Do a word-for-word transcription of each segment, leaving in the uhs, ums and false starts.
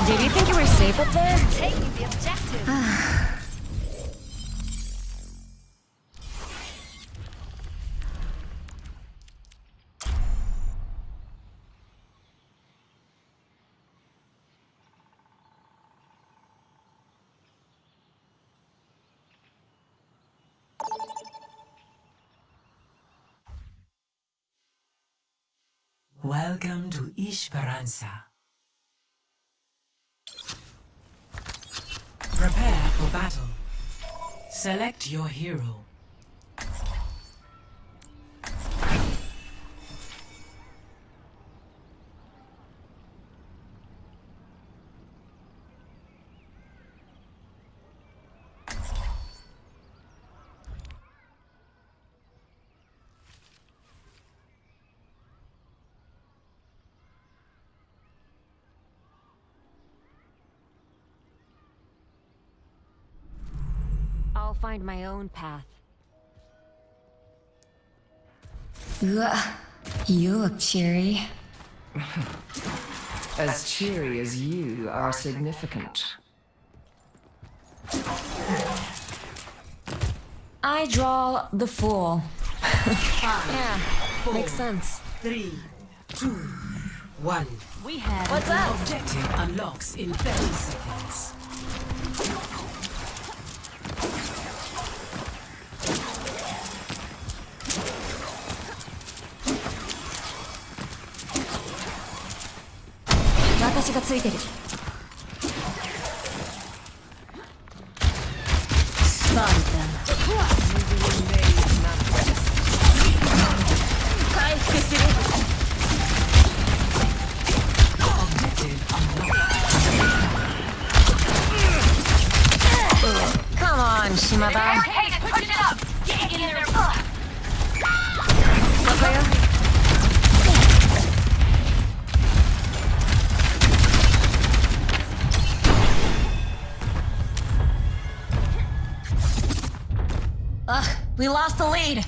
Did you think you were safe up there? Taking the objective. Welcome to Esperanza. Prepare for battle. Select your hero. I'll find my own path. Ugh, you look cheery. As cheery as you are significant. I draw the fool. Yeah, Four, makes sense. Three, two, one. We had What's up? Objective unlocks in thirty seconds. Spot them. Come on, Shimada. Hey, push it up! Get in there! Ugh, we lost the lead.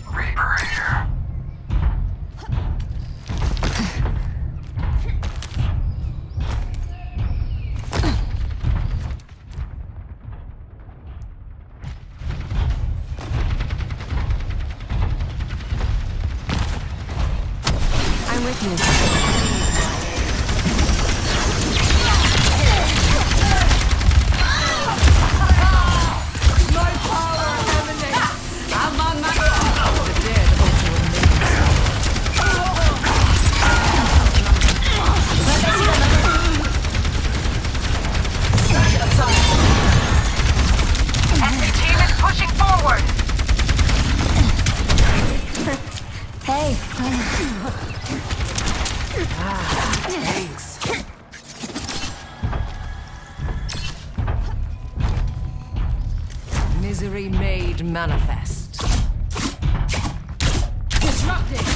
I'm with you. Hey. Thanks. Misery made manifest. Disrupted.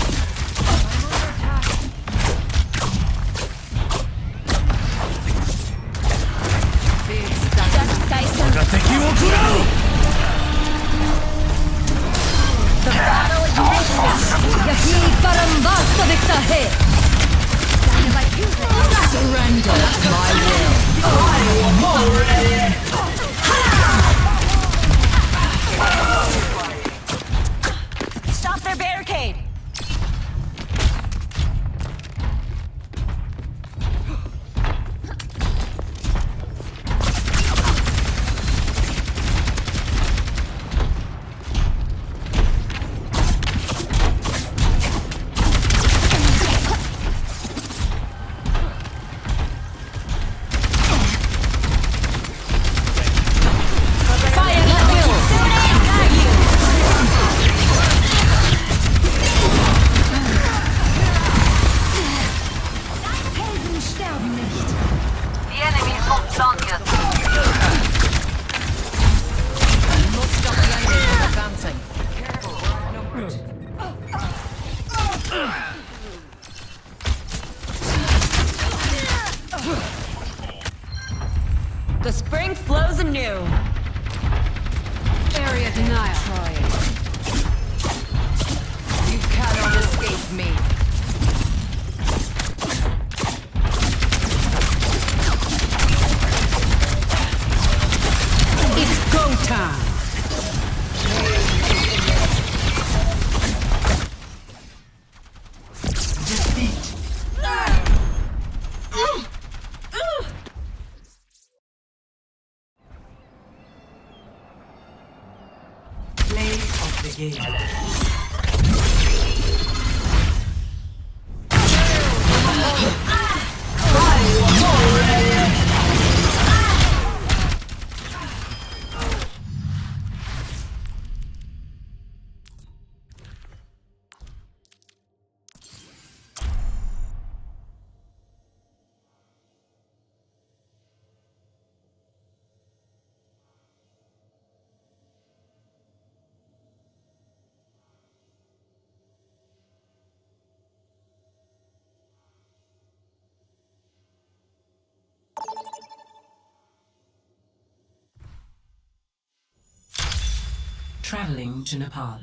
The battle ignites. Yahi Karambasta Viktahe. Surrender my will. I am already. Stop their barricade. The spring flows anew. Area denial. Trying. You cannot escape me. begin. Traveling to Nepal.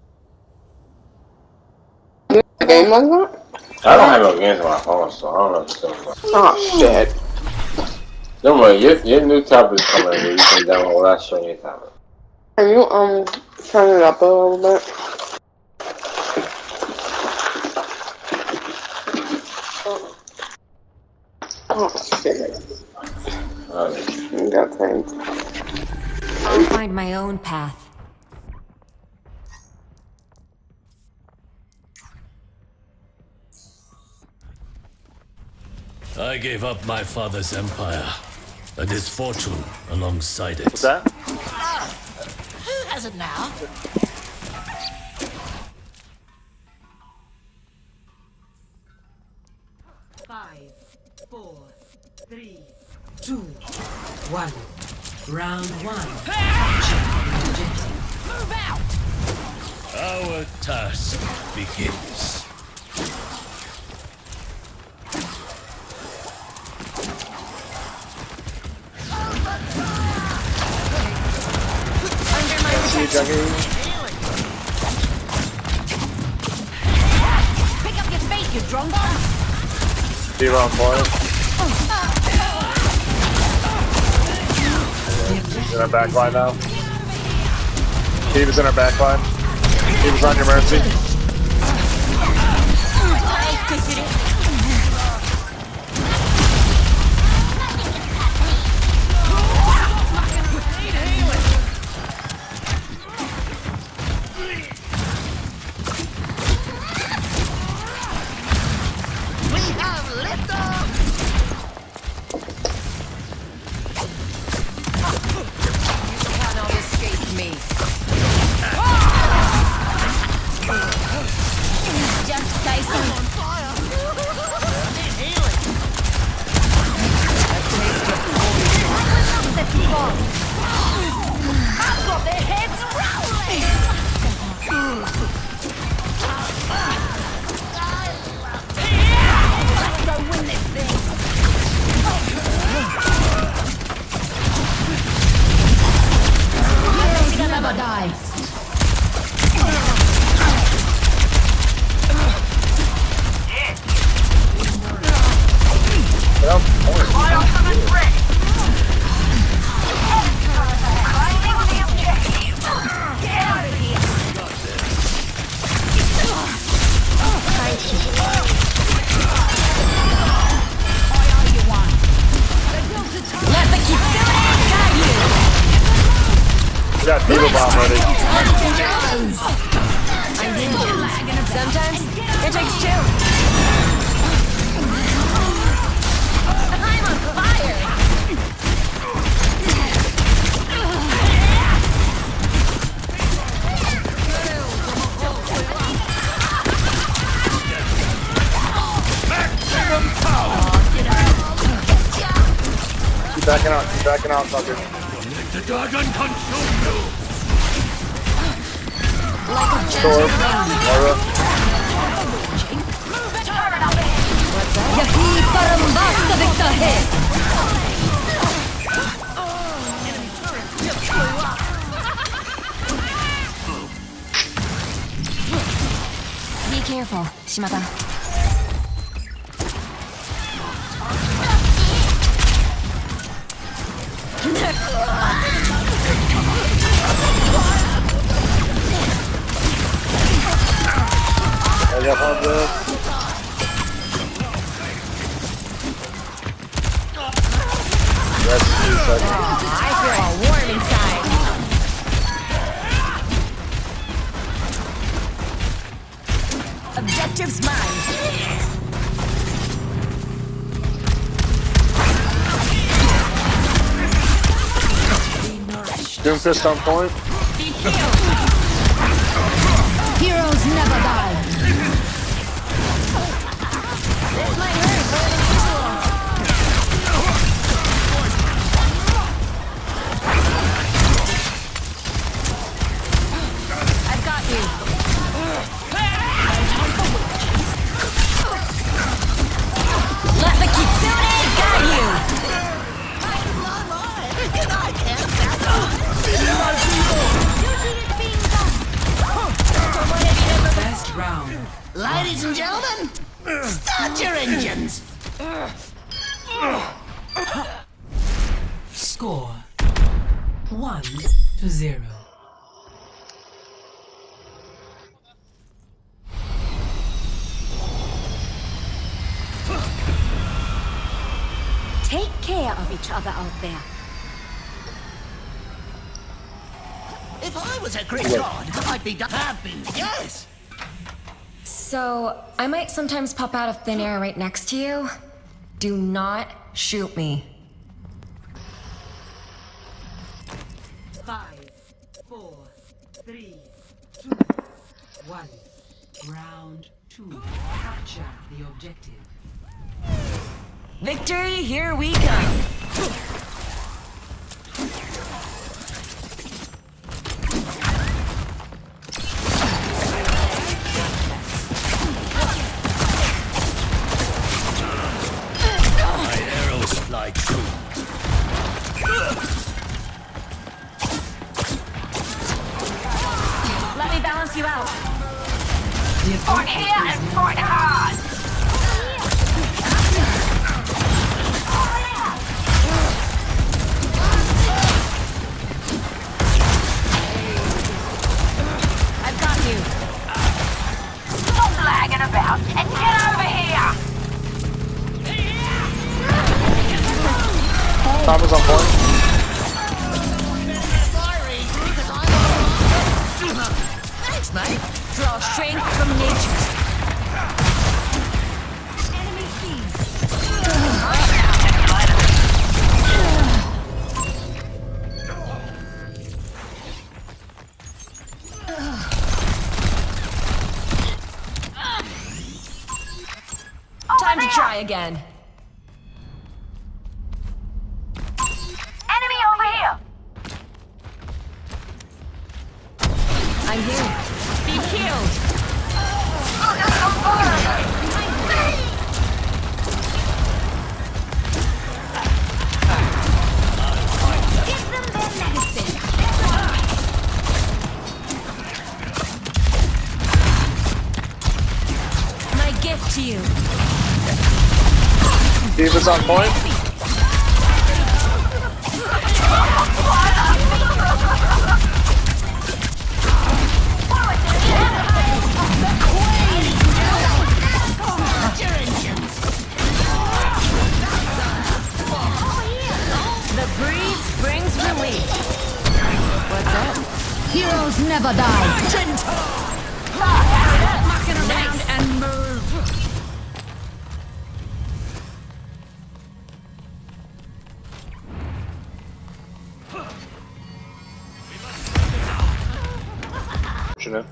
Game like that? I don't have no games on my phone, so I don't know what you're talking about. Oh shit. Don't worry, your, your new tablet is coming in. You can download what I show you your tablet. Can you um turn it up a little bit? Oh shit. Alright. You got time. I'll find my own path. I gave up my father's empire and his fortune alongside it. What's that? Who has it now? Five, four, three, two, one. Round one. Move out! Our task begins. Under my protection. Pick up your feet, you drongo! Zero on foil. He's in our back line now. Steve is in our back line. Steve is on your mercy. We got Diva Bomb ready. Sometimes it takes two. I'm on fire. Keep backing out, keep backing out, fucker. The dragon consume you! Storm, Aura. Yahi parambasta dikta hai. Be careful, Shimada. I got one there. That's two seconds. I feel all warm inside. objective's mine. Doomfist on point. Heroes never die. This might hurt more than usual. I've got you. Let the Kitsune guide you. Best round. Ladies and gentlemen, start your engines. Score one to zero. Take care of each other out there. If I was a Greek god, I'd be happy, yes. So, I might sometimes pop out of thin air right next to you. Do not shoot me. Five, four, three, two, one. Round two. Capture the objective. Victory, here we come. Fly true. Let me balance you out. Fort here and fort hard. I've got you. Stop lagging about and get over here. Tom is on point. Thanks, mate. Draw strength from nature. Enemy seen. Time to try again. I'm here. Be killed. Give them their medicine. My gift to you. Diva's on point. Heroes never die. Mucking around and move. Fortunate.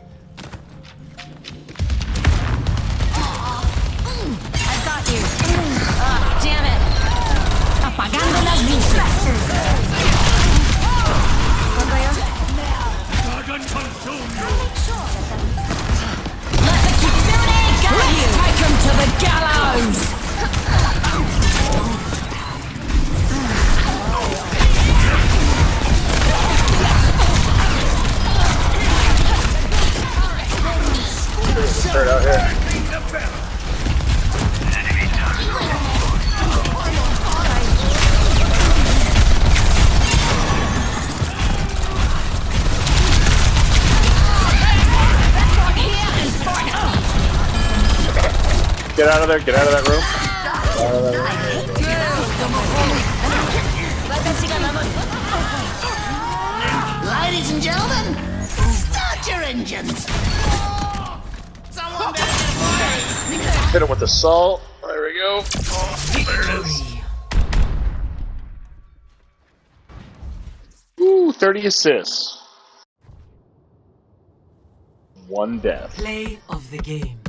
I've got you. Ah, damn it. Apagando las luces. Let the Kitsune guide you! Take him to the gallows! Straight out here. Get out of there, get out of that room. Out of that room. Ladies and gentlemen, start your engines. Someone better get a Hit him with the salt. There we go. Oh, there it is. Ooh, thirty assists. One death. Play of the game.